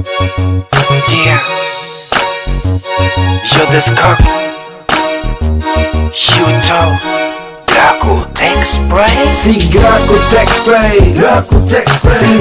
Yeah. Yo, this cock. Shooter. Graco Tech Spray. Si Graco Tech Spray, Graco Tech Spray. Si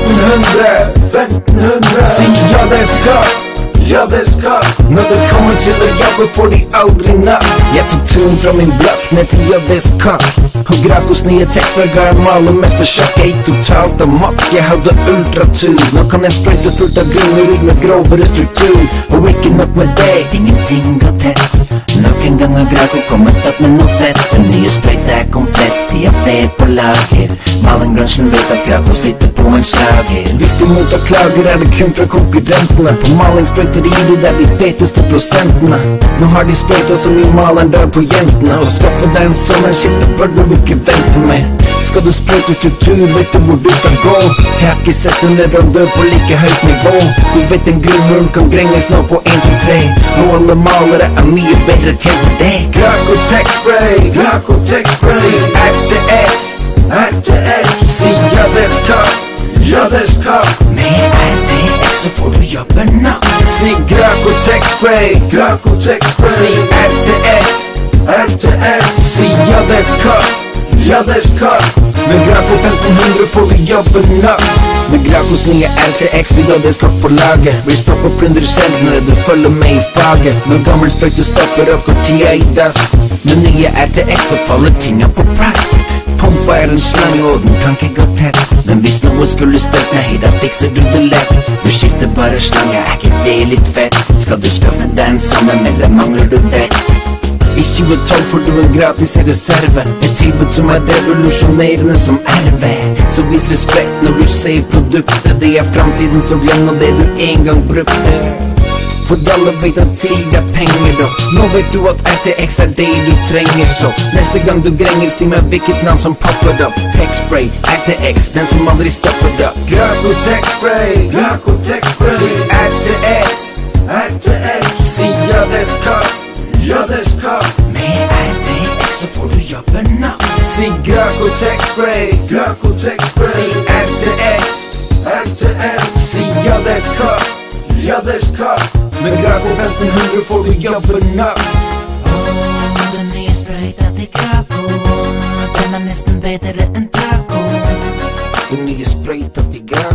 1500 Si ja det ska, ja det ska. När det kommer till att jobba får de aldrig napp. Jag tog ton från min block ner till ja det ska. Och Gracos nya textvägar maler mest och tjock. Jag gick totalt amok, jag hade ultratur. Nu kan jag sprayta fullt av grunn och rygg med grovare struktur. Och ikke nok med det, ingenting går tätt. Nok en gang har Graco kommet opp med noe fett. Den nye sprøyta er komplett, de har fe på lager. Malingbransjen vet at Graco sitter på en slager. Hvis de mottar klager er det kun fra konkurrentene. På malingssprøyterier det er de feteste prosentene. Nå har de sprøyta så mye maleren dør på jentene. Og skaffe deg en sånn en shit, det bør du ikke vente med. Skal du sprøyte struktur, vet du hvor du skal gå. Jeg har ikke sett en leverandør på like høyt nivå. Du vet en grunnmuren kan grenges nå på 1, 2, 3. Og alle malere er mye bedre tjent med det. Graco Tech Spray, Graco Tech Spray. Si R til X, R til X. Si ja det skal, ja det skal. Med R til X så får du jobben nok. Si Graco Tech Spray, Graco Tech Spray. Si R til X, R til X. Si ja det skal, ja det skal. Med Graco 1500 får vi jobben nok. Med Gracos nye RTX vi ja det skal på laget. Vi stopper plunder sjeldnere, du følger med i faget. Når gammel sprøyte stopper opp og tida i dass. Med nye RTX så faller tinga på plass. Pumpa er en slange og den kan ikke gå tett. Men hvis noe skulle støtt, nei da fikser du det lett. Du skifter bare slange, er ikke det litt fett? Skal du skaffe deg en sammen, eller mangler du det? I 2012 får du en gratis reserve. Et tilbud som er revolusjonerende som RV. Så vis respekt når du ser produktet. Det er fremtiden som glemmer det du en gang brukte. For alle vet at tid er penger da. Nå vet du at RTX er det du trenger så. Neste gang du grenger, si meg hvilket navn som popper opp. Tech Spray, RTX, den som aldri stopper opp. Graco Tech Spray, Graco Tech Spray. Si RTX, RTX. Si ja det skal, ja det skal. Med RTX så får du jobben nok. Si Graco Tech Spray, Graco Tech Spray. Si RTX, RTX. Si ja det skal, ja det skal. Med Graco 1500 får du jobben nok. Den nye sprøyta til Graco, den er nesten bedre enn taco. Den nye sprøyta til Graco.